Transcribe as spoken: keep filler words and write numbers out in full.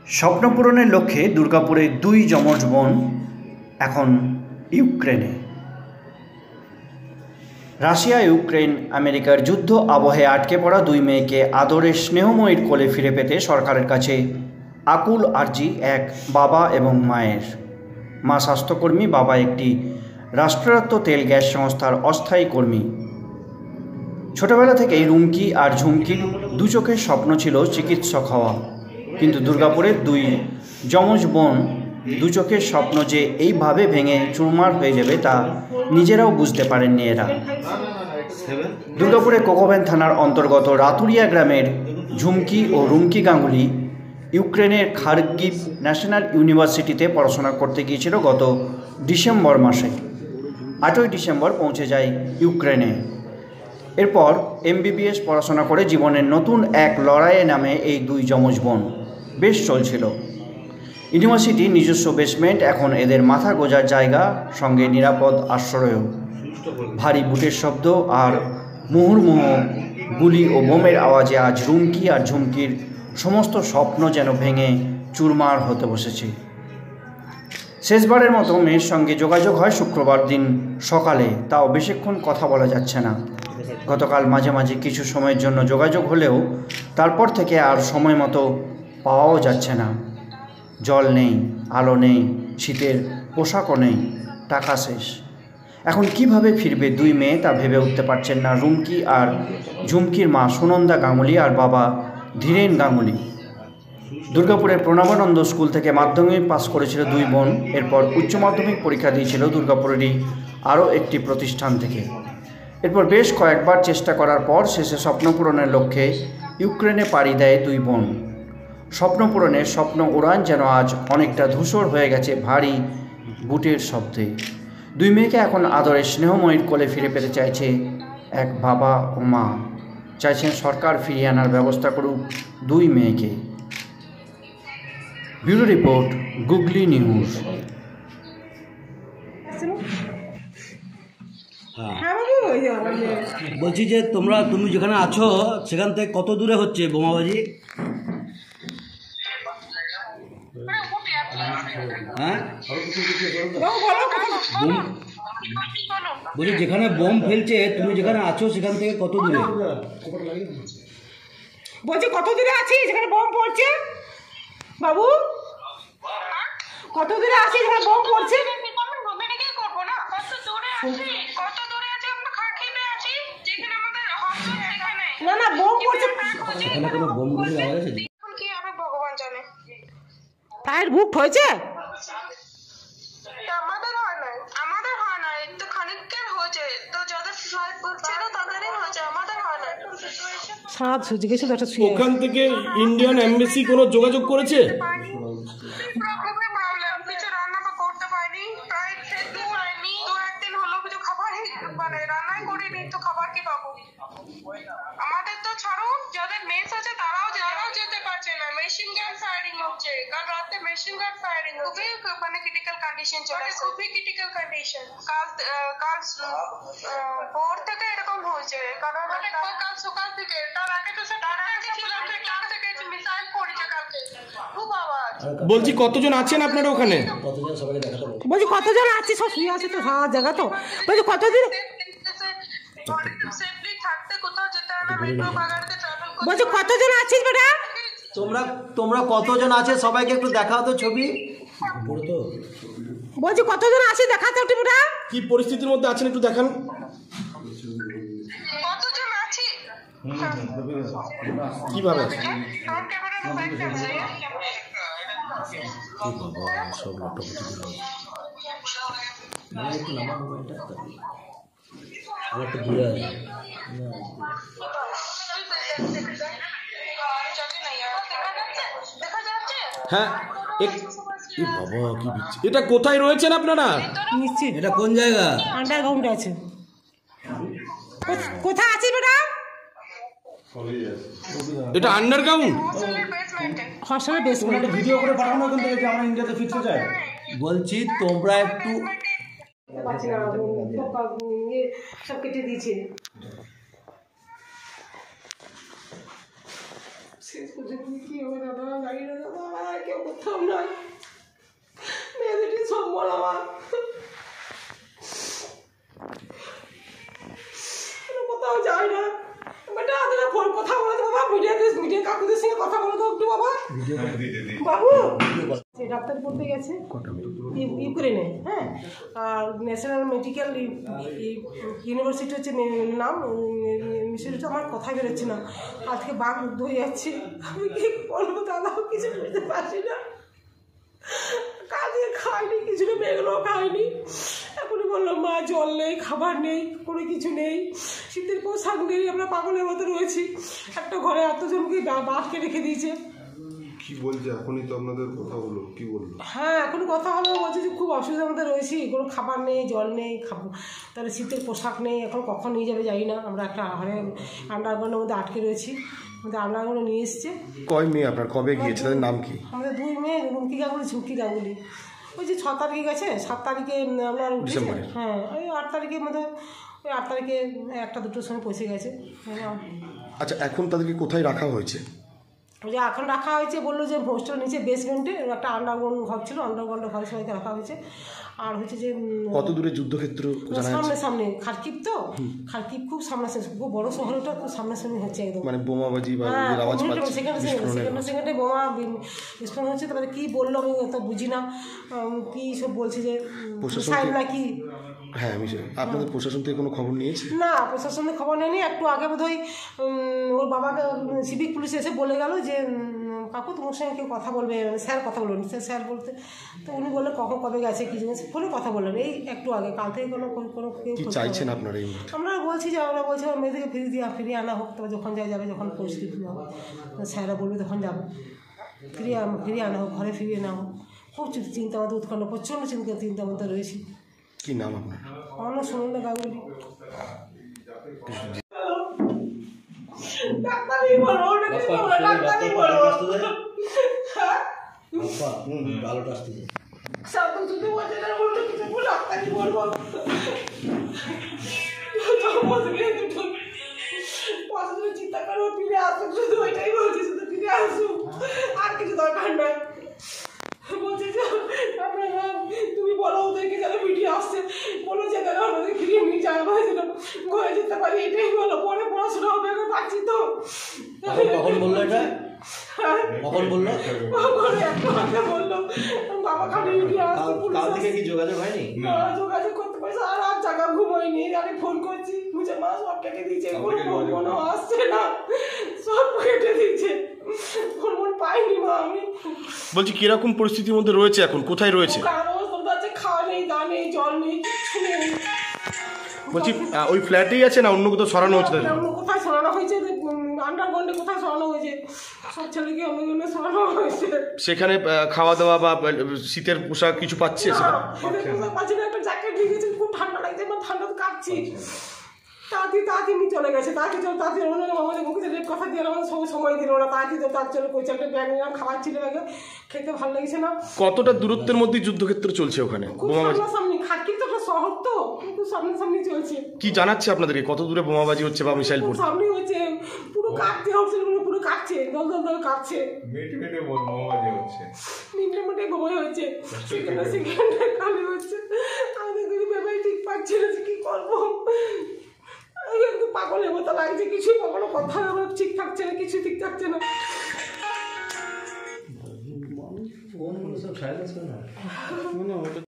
স্বপ্ন পূরণের লক্ষ্যে দুর্গাপুরে দুই যমজ বোন এখন ইউক্রেনে। রাশিয়া ইউক্রেন আমেরিকার যুদ্ধ আবহে আটকে পড়া দুই মেয়েকে আদরের স্নেহময়ীর কোলে ফিরে পেতে সরকারের কাছে আকুল আর্জি এক বাবা এবং মায়ের। মা স্বাস্থ্যকর্মী, বাবা একটি রাষ্ট্রায়ত্ত তেল গ্যাস সংস্থার অস্থায়ী কর্মী। ছোটবেলা থেকেই রুমকি আর ঝুমকির দু চোখের স্বপ্ন ছিল চিকিৎসক হওয়া, কিন্তু দুর্গাপুরের দুই যমজ বোন দু চোখের স্বপ্ন যে এইভাবে ভেঙে চুরমার হয়ে যাবে তা নিজেরাও বুঝতে পারেননি এরা। দুর্গাপুরের কোকোভেন থানার অন্তর্গত রাতুরিয়া গ্রামের ঝুমকি ও রুমকি গাঙ্গুলি ইউক্রেনের খার্কিভ ন্যাশনাল ইউনিভার্সিটিতে পড়াশোনা করতে গিয়েছিল গত ডিসেম্বর মাসে। আটই ডিসেম্বর পৌঁছে যায় ইউক্রেনে। এরপর এমবিবিএস পড়াশোনা করে জীবনের নতুন এক লড়াইয়ে নামে এই দুই যমজ বোন। বেশ চলছিল। ইউনিভার্সিটির নিজস্ব বেসমেন্ট এখন এদের মাথা গোজার জায়গা, সঙ্গে নিরাপদ আশ্রয়ও। ভারী বুটের শব্দ আর মুহুর্মুহু গুলি ও বোমের আওয়াজে আজ রুমকি আর ঝুমকির সমস্ত স্বপ্ন যেন ভেঙে চুরমার হতে বসেছে। শেষবারের মতো মেয়ের সঙ্গে যোগাযোগ হয় শুক্রবার দিন সকালে, তাও বেশিক্ষণ কথা বলা যাচ্ছে না। গতকাল মাঝে মাঝে কিছু সময়ের জন্য যোগাযোগ হলেও তারপর থেকে আর সময় মতো পাওয়াও যাচ্ছে না। জল নেই, আলো নেই, শীতের পোশাকও নেই, টাকা শেষ। এখন কিভাবে ফিরবে দুই মেয়ে তা ভেবে উঠতে পারছেন না রুমকি আর ঝুমকির মা সুনন্দা গাঙ্গুলি আর বাবা ধীরেন গাঙ্গুলি। দুর্গাপুরের প্রণবানন্দ স্কুল থেকে মাধ্যমিক পাস করেছিল দুই বোন। এরপর উচ্চ মাধ্যমিক পরীক্ষা দিয়েছিল দুর্গাপুরেরই আরও একটি প্রতিষ্ঠান থেকে। এরপর বেশ কয়েকবার চেষ্টা করার পর শেষে স্বপ্ন পূরণের লক্ষ্যে ইউক্রেনে পাড়ি দেয় দুই বোন। স্বপ্ন পূরণের স্বপ্ন উড়ান যেন আজ অনেকটা ধূসর হয়ে গেছে ভারী বুটের শব্দে। দুই মেয়েকে এখন আদরের স্নেহময়ীর কোলে ফিরে পেতে চাইছে এক বাবা ও মা। চাইছেন সরকার ফিরিয়ে আনার ব্যবস্থা করুক দুই মেয়েকে। Bureau report, googly news. বলছি যে তোমরা তুমি যেখানে আছো সেখান থেকে কত দূরে হচ্ছে বোমাবাজি? হ্যাঁ বলছি যেখানে বোম ফেলছে তুমি যেখানে আছো সেখান থেকে কত দূরে? বলছি কত দূরে আছি যেখানে বোম পড়ছে? বাবু কত দূরে আছি যেখানে বোম পড়ছে? না না বোম পড়ছে, এখানে কোনো বোম গুলির আওয়াজ আছে? কি হবে ভগবান জানে। টায়ার বুক হয়েছে? আমাদের হয় না, আমাদের হয় না, তো খানিকের হয়েছে, তো যাদের ফ্লাইট করছে না তাদেরই হয়েছে, আমাদের হয় না। সাত জিজ্ঞেস একটা ওখান থেকে ইন্ডিয়ান এমবাসি কোনো যোগাযোগ করেছে? প্রবলেম কিছু রান্না তো করতে পারিনি, প্রায় দু দু একদিন হলো কিছু খাবার মানে রান্নাই করিনি, তো খাবার কি পাবো? আমাদের তো ছাড়ো, যাদের মেস আছে তারাও তারাও যেতে পারছে না, মেশিন গান ফায়ারিং হচ্ছে, কাল রাতে মেশিন গান ফায়ারিং খুবই মানে ক্রিটিক্যাল কন্ডিশন চলে, খুবই ক্রিটিক্যাল কন্ডিশন। কাল কাল ভোর থেকে এরকম হয়েছে, কারণ কাল সকাল থেকে, তার আগে তো তার আগে ছিল ক্লাস থেকে মিসাইল পড়েছে কালকে, খুব আওয়াজ। বলছি কতজন আছেন আপনারা ওখানে? বলছি কতজন আছি? সব শুয়ে আছে তো সারা জায়গা, তো বলছি কতদিন সেফলি থাকতে কোথাও যেতে হবে, মেট্রো বাগাড়তে ট্রাভেল করতে। বলছি কতজন আছিস বেটা? তোমরা তোমরা কতজন আছে সবাইকে একটু দেখাও তো ছবি। বলছি কতজন আছিস দেখাতে একটু বেটা। কি পরিস্থিতির মধ্যে আছেন একটু দেখান। কতজন আছি কিভাবে আছে? আমার ক্যামেরা মোবাইল ক্যামেরা সব ল্যাপটপ আমার তো দূরে আছে। হ্যাঁ বাবা কি বিচ্ছি। এটা কোথায় রয়েছেন আপনারা? নিশ্চিত এটা কোন জায়গা? আন্ডারগ্রাউন্ডে আছে। কোথায় আছিস বেটা? এটা আন্ডারগ্রাউন্ড হস্টেলের বেসমেন্টে। ভিডিও করে পাঠানো কিন্তু যে আমরা ইন্ডিয়াতে ফিক্স হয়ে যায়। বলছি তোমরা একটু সব কেটে দিয়েছে। শেষ পর্যন্ত কি হবে দাদা, জানি না দাদা, আমার আর কেউ কোথাও নয়, মেয়েদেরই সম্বল আমার, কোথাও যায় না। বেটা আদরা ফোন কথা বলে তো বাবা, মিডিয়াতে মিডিয়া কাকুদের সঙ্গে কথা বলে তো একটু বাবা। বাবু সে ডাক্তার পড়তে গেছে ইউ- ইউক্রেনে, হ্যাঁ, আর ন্যাশনাল মেডিকেল ইউনিভার্সিটি হচ্ছে মে- নাম, মিশরটা আমার কথা বেরোচ্ছে না, আজকে বাঘ মুগ্ধ হয়ে যাচ্ছে, আমি কি বলবো দাদা, কিছু বুঝতে পারছি না, কাজে খাইনি, কিছুটা বেগুলো খাইনি, এখনই বললাম মা জল নেই, খাবার নেই, কোনো কিছু নেই, শীতের পোশাক নেই, আমরা পাগলের মতো রয়েছি, একটা ঘরে এতজনকে বাঘকে রেখে দিয়েছে। কি বলছে এখনই তো আপনাদের কথা হলো, কি বললো? হ্যাঁ এখন কথা হলো, বলছে যে খুব অসুবিধার মধ্যে রয়েছি, কোনো খাবার নেই, জল নেই, খাবো তাহলে শীতের পোশাক নেই, এখন কখন নিয়ে যাবে জানি না, আমরা একটা ঘরে আন্ডারগ্রাউন্ডের মধ্যে আটকে রয়েছি, আমাদের আন্ডারগ্রাউন্ডে নিয়ে এসছে। কয় মেয়ে আপনার, কবে গিয়েছে, তাদের নাম কি? আমাদের দুই মেয়ে, রুমকি গাঙ্গুলি, ঝুঁকি গাঙ্গুলি, ওই যে ছ তারিখে গেছে, সাত তারিখে আমরা উঠেছি, ডিসেম্বরে। হ্যাঁ ওই আট তারিখের মধ্যে, ওই আট তারিখে একটা দুটোর সময় পৌঁছে গেছে। হ্যাঁ, আচ্ছা, এখন তাদেরকে কোথায় রাখা হয়েছে? ওই যে এখন রাখা হয়েছে, বললো যে হোস্টেল নিচে বেসমেন্টে একটা আন্ডারগ্রাউন্ড ঘর ছিল, আন্ডারগ্রাউন্ড ঘরে সবাইকে রাখা হয়েছে। আর হচ্ছে যে উম, কত দূরে যুদ্ধক্ষেত্র জানা সামনে যাচ্ছে? সামনে খারকিব, তো খারকিব খুব সামনে, খুব বড় শহরটা খুব সামনাসামনি হচ্ছে একদম। মানে বোমাবাজি বা হ্যাঁ, এর আওয়াজ সেকেন্ডে পাচ্ছে সেকেন্ডে বিস্ফোরণের? সেকেন্ডে সেকেন্ডে বোমা বি- বিস্ফোরণ হচ্ছে, তারপরে কী বললো আমি অত বুঝি না, উম, কী সব বলছে যে প্রশাসন সাহেব কি- নাকি, হ্যাঁ আমি সে- আপনাদের প্রশাসন থেকে কোনো খবর নিয়েছে? না প্রশাসনের খবর নেয়নি, একটু আগে বোধহয় উম, ওর বাবাকে সিভিক পুলিশ এসে বলে গেল যে উম, কাকু তোমার সঙ্গে কেউ কথা বলবে, মানে স্যার কথা বলবেন, স্যার স্যার বলতে, তো উনি বললেন কখন কবে গেছে কি জিনিস, ফোনে কথা বললেন এই একটু আগে, কাল থেকে কোনো কোনো- কোনো কেউ কি খোঁজ চাইছেন খবর- আপনারা এই মুহূর্তে? আমরা বলছি যে আমরা বলছি আমার মেয়েদেরকে ফিরিয়ে দিয়ে ফিরিয়ে আনা হোক, তবে যখন যা যাবে, যখন পরিস্থিতি হবে স্যাররা বলবে তখন যাবো, ফিরিয়ে আন- ফিরিয়ে আনা হোক, ঘরে ফিরিয়ে নেওয়া হোক। খুব চি- চিন্তা আমাদের উৎকণ্ঠ, প্রচণ্ড চিন্তা চিন্তা মধ্যে রয়েছি। কি নাম আপনার? আমার নাম সুনন্দা গাঙ্গুলি। ডাক্তারই বলো, ওটাকে বলো, ডাক্তারই বলো। হ্যাঁ? আলোটা আসতেছে। সাধু শুধু বলছে না, অন্য কিছু বলো, ডাক্তারই বলবো। বলছে দুটো পছন্দ চিন্তা করো, ফিরে আসুক, শুধু ওইটাই বলছে, শুধু ফিরে আসুক, আর কিছু দরকার নয়। বলছে যে আপনারা তুমি বলো ওদেরকে যারা ভিডিও আসছে, বলো যে তারা আমাদের ফিরিয়ে নিয়ে যাওয়া হয়েছিল, ঘরে যেতে পারি, এটাই বলো, পরে পড়াশোনা হবে, এখন পাচ্ছি তো। কখন কখন বললো এটা, কখন বললো? ঘরে একটা কথা বললো, বাবা খালি ভিডিও আসছে, পুলিশ কাল থেকে আসছে। কি যোগাযোগ হয়নি? না, যোগাযোগ করতে পারছি, আর আর জায়গা ঘুমোয়নি, আমি ফোন করছি, বুঝে মা সব কেটে দিয়েছে, কোনো ফোন কোনো আসছে না, সব কেটে দিয়েছে, ফোন ফোন পাইনি মা আমি। বলছি কিরকম পরিস্থিতির মধ্যে রয়েছে এখন, কোথায় রয়েছে? কার অবস্থা আছে, খাওয়া নেই, দা নেই, জল নেই, কিচ্ছু নেই। বলছি আহ, ওই ফ্ল্যাটেই আছে না অন্য কোথাও সরানো হচ্ছে তাদের? অন্য কোথায় সরানো হয়েছে, আন্ডারগ্রাউন্ডে কোথায় সরানো হয়েছে, সব ছেলেকে অন্য জন্য সরানো হয়েছে। সেখানে আহ, খাওয়া দাওয়া বা আহ, শীতের পোশাক কিছু পাচ্ছে সেখানে? পাচ্ছি না, একটা জ্যাকেট নিয়ে গেছে, খুব ঠান্ডা লাগছে, আমার ঠান্ডা তো কাঁপছি। তাড়াতাড়ি তাড়াতাড়ি নিয়ে চলে গেছে, তাড়াতাড়ি চলে তাড়াতাড়ি অন্য আমাদের মুখে লেপ কথা দিয়ে আমাদের সঙ্গে সময় দিল না, তাড়াতাড়ি তো তার চলে কইছে, একটা ব্যাগ নিলাম, খাবার ছিল ব্যাগে, খেতে ভালো লাগছে না। কতটা দূরত্বের মধ্যে যুদ্ধক্ষেত্র চলছে ওখানে? খুব বোমাবাজি সামনাসামনি, খাটকির তো একটা শহর, তো খুব সামনাসামনি চলছে, কি জানাচ্ছে আপনাদেরকে, কত দূরে বোমাবাজি হচ্ছে বা মিসাইল খুব পড়ছে? সামনে হচ্ছে, পুরো কাঁপছে, হোটেলগুলো পুরো কাঁপছে, দল দল দল কাঁপছে, মেটে মেটে বোমাবাজি হচ্ছে। মিনিটে মিনিটে ঘুমাই হচ্ছে, সেকেন্ডে সেকেন্ডে খালি হচ্ছে, আমাদের কিছু ভেবেই ঠিক পাচ্ছি না যে কী করবো, আমি একটু পাগলের মতো লাগছে, কিছুই কখনো কথা আমার ঠিক থাকছে না, কিছু ঠিক থাকছে না। ফোন সব সাইলেন্স করে না।